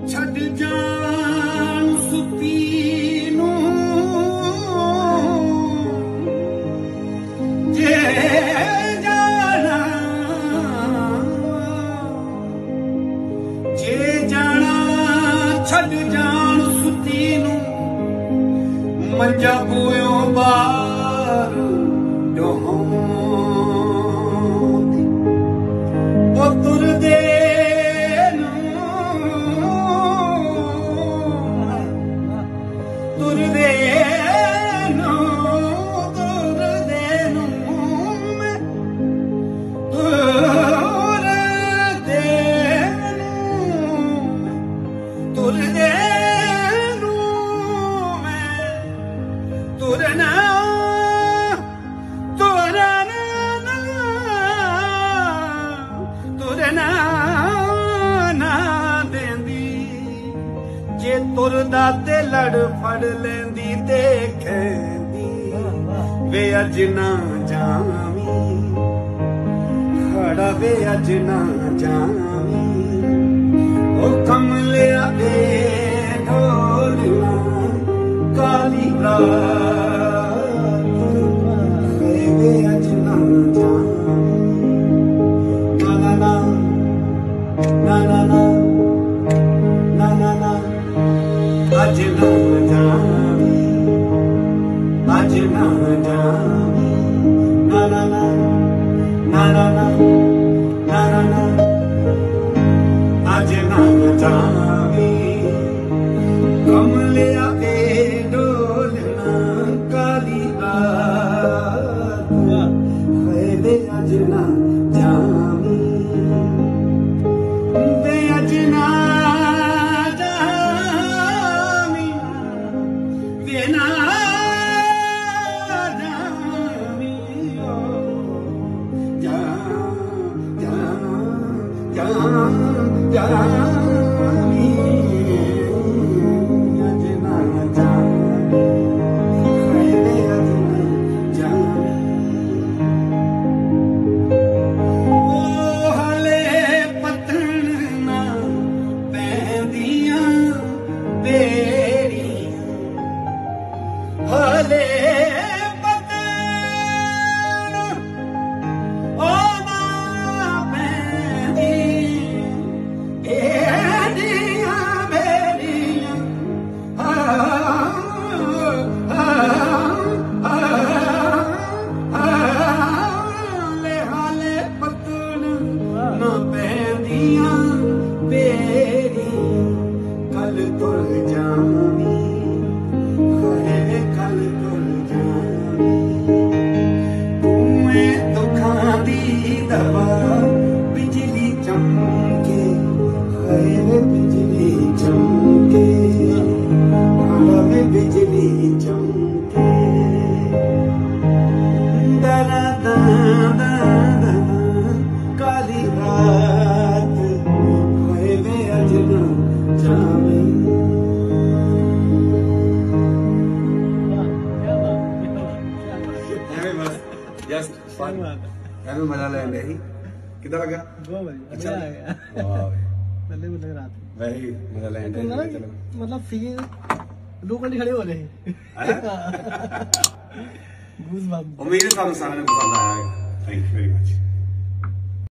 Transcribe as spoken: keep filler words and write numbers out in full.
छड़ जान सुती नू जे जाना जे जाना छड़ जान सुती नू मंजा बोयो बार डोंदी पुत्र दे तुर दे नो तुर दे नो मैं तुर दे नो तुर दे नो मैं तुर ना तुर ना तुर ना ना देंदी जे तुरदा ते लड़ फड़ लेंदी ते कहंदी वे अज ना जावी खड़ा वे अज ना जावी ओ कमलिया दे ढोलना काली रात वे अज ना जावी ना ना ना ना ना ना ना ना आज ना जावी आज ना जावी ना ना ना ना ना ना ना ना ना आज ना जावी कमलिया पे डोलना काली रात वे आज ना जावी वे आज ना बिजली चमके बिजली चमके बिजली चमके दरा दादा काली रात वे अज ना जावे जस्ट फन एवं मजा लेंगे ही कितना लगा अच्छा पहले लग रहा था वही मजा लेंगे मतलब फील दो घंटे खड़े हो रहे हैं उम्मीद है सारे ने पसंद आया थैंक यू वेरी मच।